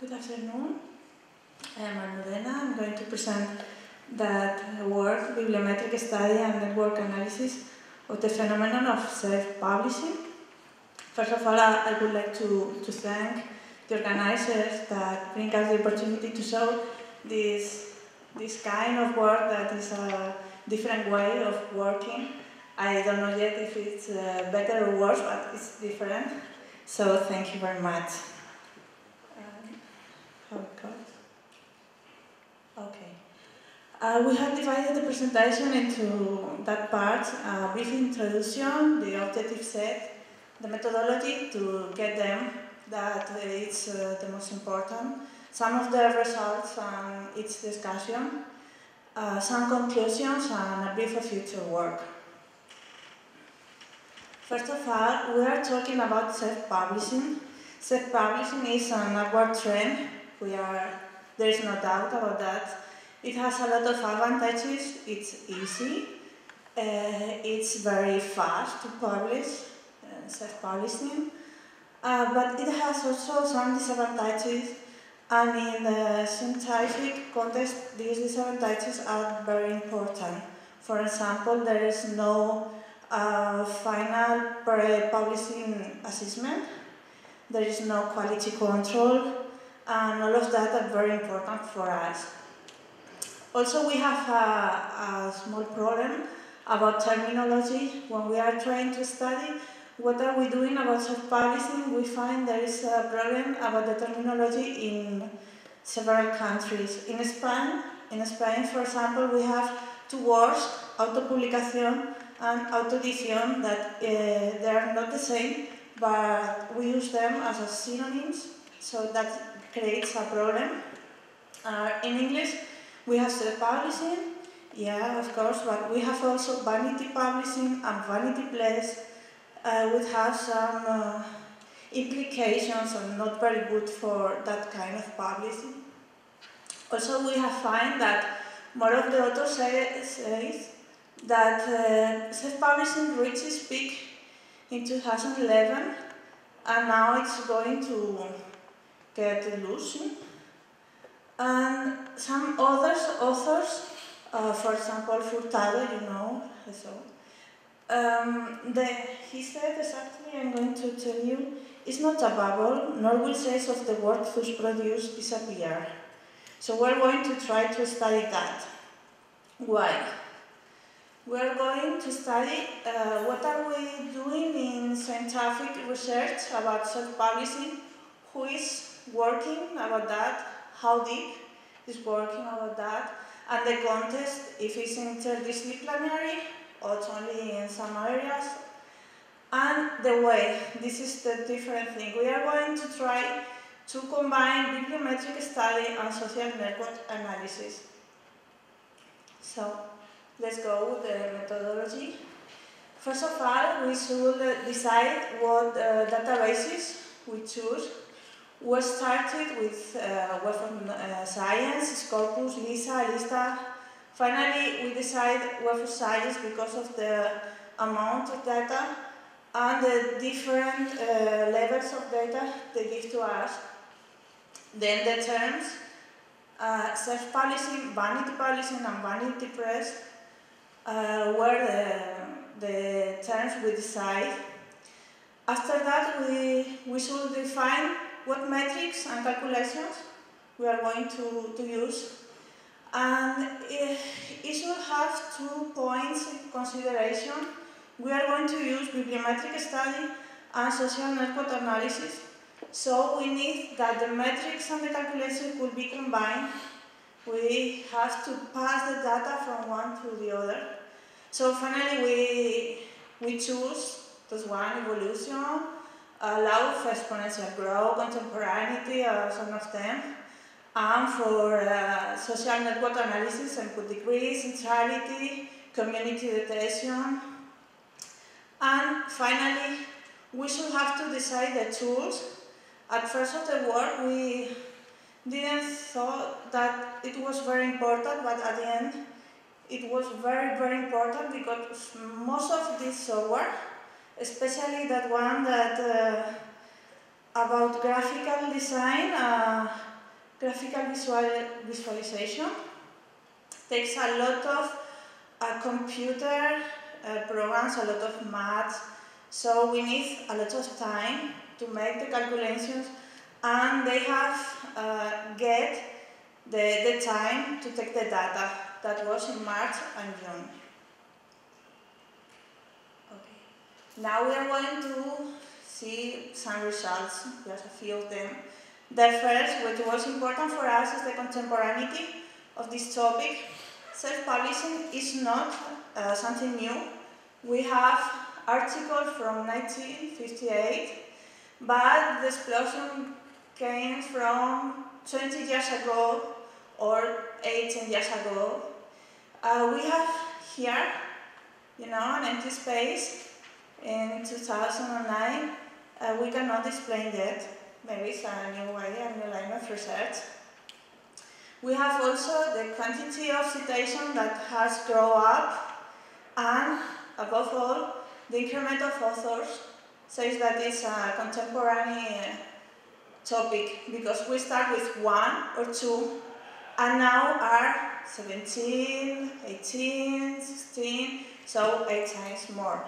Good afternoon. I am Almudena. I'm going to present that work, Bibliometric Study and Network Analysis of the phenomenon of self-publishing. First of all, I would like to thank the organizers that bring us the opportunity to show this kind of work that is a different way of working. I don't know yet if it's better or worse, but it's different. So thank you very much. How it goes? Okay. We have divided the presentation into that part, a brief introduction, the objective set, the methodology to get them, that it's the most important, some of the results and its discussion, some conclusions and a brief of future work. First of all, we are talking about self-publishing. Self-publishing is an upward trend. There is no doubt about that. It has a lot of advantages. It's easy. It's very fast to publish, self-publishing. But it has also some disadvantages. And in the scientific context, these disadvantages are very important. For example, there is no final pre-publishing assessment. There is no quality control. And all of that are very important for us. Also, we have a small problem about terminology. When we are trying to study what are we doing about self-publishing, we find there is a problem about the terminology in several countries. In Spain, for example, we have two words, autopublicación and autoedición, that they are not the same, but we use them as synonyms, so that creates a problem. In English, we have self-publishing, yeah, of course, but we have also vanity publishing and vanity place, which have some implications and not very good for that kind of publishing. Also, we have found that more of the authors say that self-publishing reached its peak in 2011, and now it's going to get losing. And some other authors, for example, Furtado, you know, he said exactly, I'm going to tell you, it's not a bubble, nor will sales of the work thus produced disappear. So we're going to try to study that. Why? We're going to study what are we doing in scientific research about self-publishing, who is working about that, how deep is working about that, and the context, if it's interdisciplinary or it's only in some areas, and the way. This is the different thing. We are going to try to combine bibliometric study and social network analysis. So let's go with the methodology. First of all, we should decide what databases we choose. We started with Web of Science, Scopus, LISA, LISTA. Finally, we decided Web of Science because of the amount of data and the different levels of data they give to us. Then the terms, self-publishing, vanity publishing, and vanity press were the terms we decide. After that, we should define what metrics and calculations we are going to use. And it should have 2 points in consideration. We are going to use bibliometric study and social network analysis. So we need that the metrics and the calculation could be combined. We have to pass the data from one to the other. So finally we choose this one, evolution, law of exponential growth, contemporaneity, some of them. And for social network analysis, input degree, centrality, community detection. And finally, we should have to decide the tools. At first of the work, we didn't thought that it was very important, but at the end, it was very, very important because most of this software, especially that one that about graphical design, graphical visualization. Takes a lot of computer programs, a lot of maths, so we need a lot of time to make the calculations, and they have get the time to take the data. That was in March and June. Okay. Now we are going to see some results, just a few of them. The first, which was important for us, is the contemporaneity of this topic. Self-publishing is not something new. We have articles from 1958, but the explosion came from 20 years ago or 18 years ago. We have here, an empty space in 2009. We cannot explain that. Maybe it's a new way, a new line of research. We have also the quantity of citation that has grown up, and above all, the increment of authors says that it's a contemporary topic, because we start with 1 or 2, and now are 17, 18, 16, so 8 times more.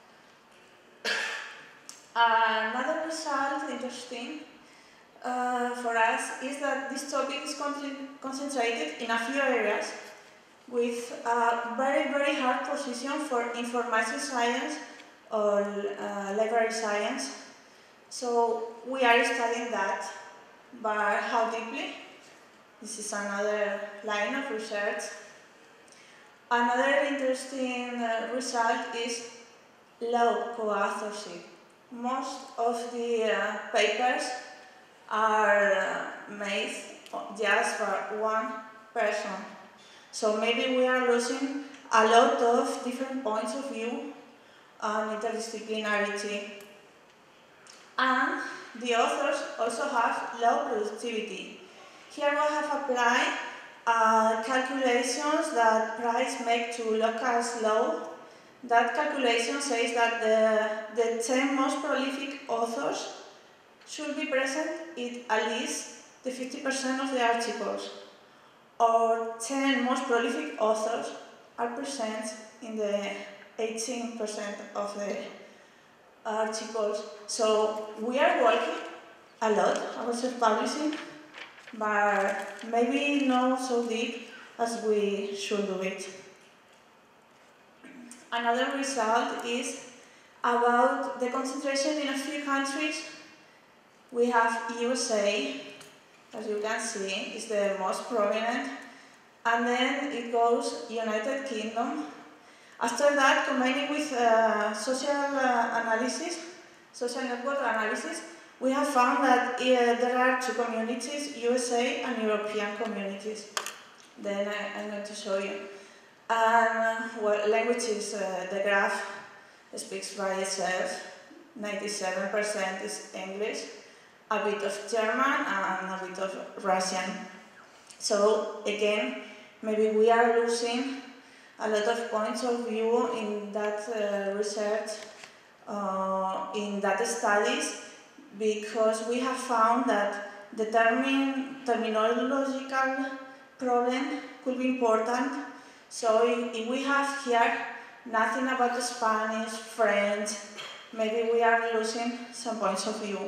Another result, interesting for us, is that this topic is concentrated in a few areas with a very, very hard position for information science or library science. So we are studying that, but how deeply? This is another line of research. Another interesting result is low co-authorship. Most of the papers are made just for one person. So maybe we are losing a lot of different points of view on interdisciplinarity. And the authors also have low productivity. Here we have applied calculations that price make to locus law. That calculation says that the 10 most prolific authors should be present in at least the 50% of the articles, or 10 most prolific authors are present in the 18% of the articles. So we are working a lot about self-publishing, but maybe not so deep as we should do it. Another result is about the concentration in a few countries. We have USA, as you can see, is the most prominent, and then it goes United Kingdom. After that, combining with social network analysis, we have found that there are two communities, USA and European communities. Then I'm going to show you. And languages, the graph speaks by itself. 97% is English, a bit of German, and a bit of Russian. So again, maybe we are losing a lot of points of view in that research, in that studies, because we have found that the terminological problem could be important. So if we have here nothing about the Spanish, French, maybe we are losing some points of view.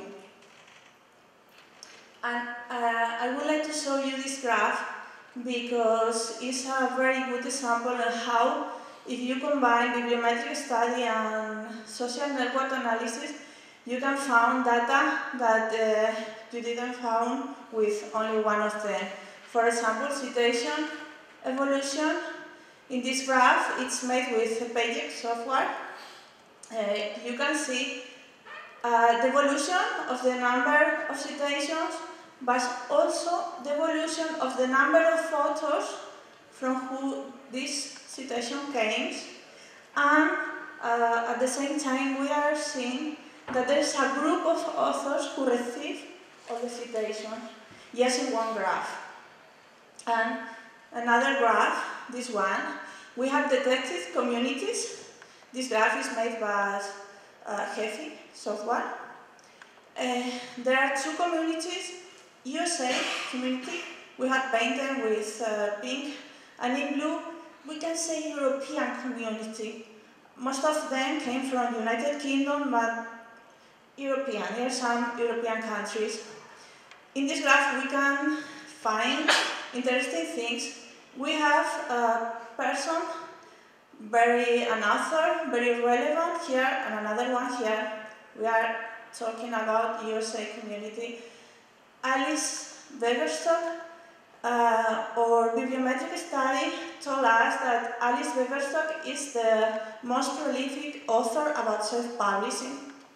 And I would like to show you this graph because it's a very good example of how, if you combine bibliometric study and social network analysis, you can find data that you didn't find with only one of them. For example, citation evolution. In this graph, it's made with Pagex software. You can see the evolution of the number of citations, but also the evolution of the number of photos from who this citation came. And at the same time, we are seeing that there is a group of authors who receive all the citations, yes, in one graph. And another graph, this one, we have detected communities. This graph is made by Hefi software. There are two communities, USA community, we have painted with pink, and in blue, we can say European community. Most of them came from United Kingdom, but European, there are some European countries. In this graph, we can find interesting things. We have a person, an author, very relevant here, and another one here. We are talking about USA community. Alice Weberstock, our bibliometric study told us that Alice Weberstock is the most prolific author about self-publishing.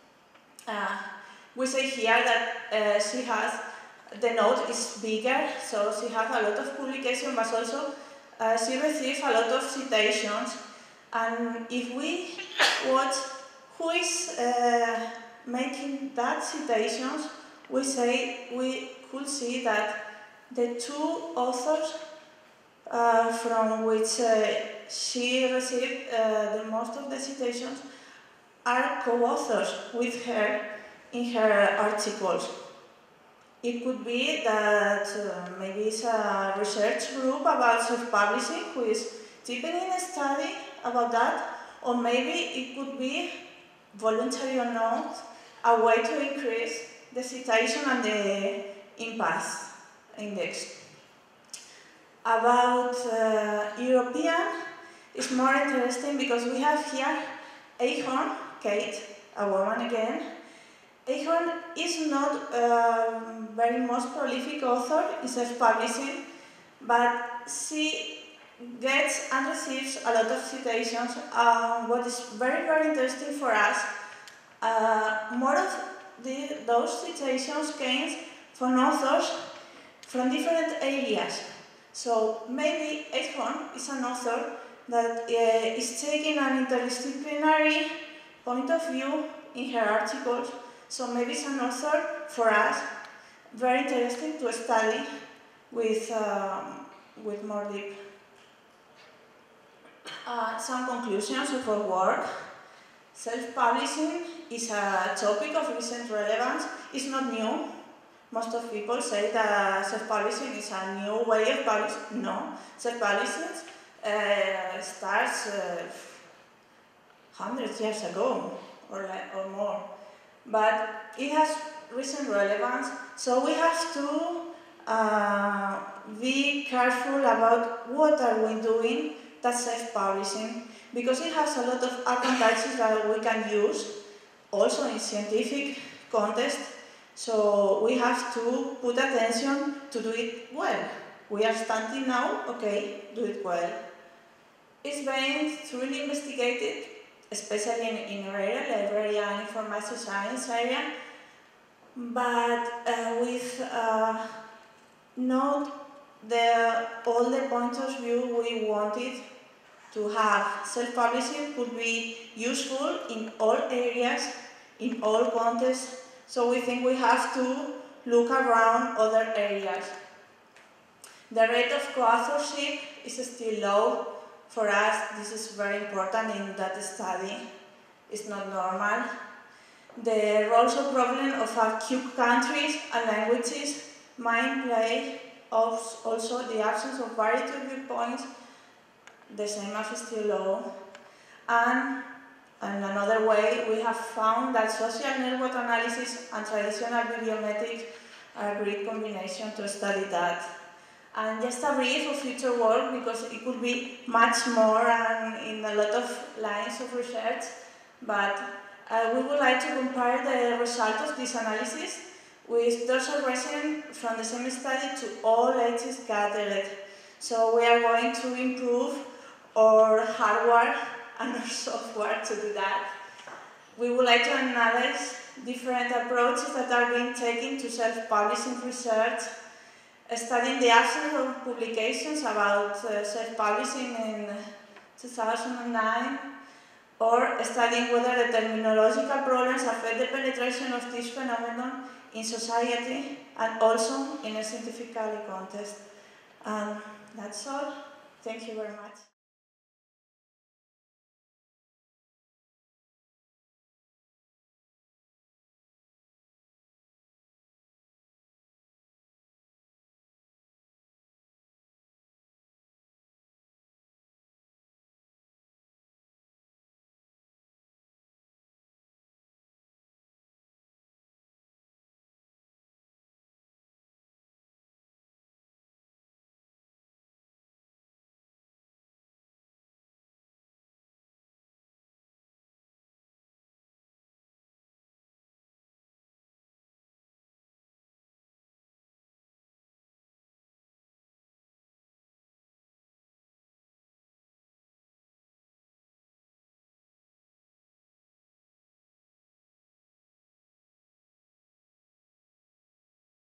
We say here that she has, the note is bigger, so she has a lot of publication, but also she receives a lot of citations. And if we watch who is making that citations, we could see that the two authors from which she received the most of the citations are co-authors with her in her articles. It could be that maybe it's a research group about self-publishing who is deepening a study about that, or maybe it could be, voluntary or not, a way to increase the citation and the impasse index. About European, it's more interesting because we have here Ahern, Kate, a woman again. Ahern is not very most prolific author in self-publishing, but she gets and receives a lot of citations. What is very, very interesting for us, more of those citations came from authors from different areas. So maybe Ahern is an author that is taking an interdisciplinary point of view in her articles. So maybe it's an author for us very interesting to study with more deep. Some conclusions of our work. Self-publishing is a topic of recent relevance. It's not new. Most of people say that self-publishing is a new way of publishing. No, self-publishing starts 100 years ago or more. But it has recent relevance, so we have to be careful about what are we doing that's self-publishing, because it has a lot of advantages that we can use also in scientific context. So we have to put attention to do it well. We are studying now, okay, do it well. It's being thoroughly investigated, especially in our area, library and information science area, but with not all the points of view we wanted to have. Self-publishing could be useful in all areas, in all contexts, so we think we have to look around other areas. The rate of co-authorship is still low. For us, this is very important in that study. It's not normal. The also problem of acute countries and languages might play also the absence of variety of viewpoints, the same as still low. And another way, we have found that social network analysis and traditional bibliometric are a great combination to study that. And just a brief of future work, because it could be much more and in a lot of lines of research, but we would like to compare the result of this analysis with those observations from the same study to all ages gathered. So we are going to improve our hardware and our software to do that. We would like to analyze different approaches that are being taken to self-publishing research, studying the absence of publications about self-publishing in 2009, or studying whether the terminological problems affect the penetration of this phenomenon in society and also in a scientific context. And that's all. Thank you very much.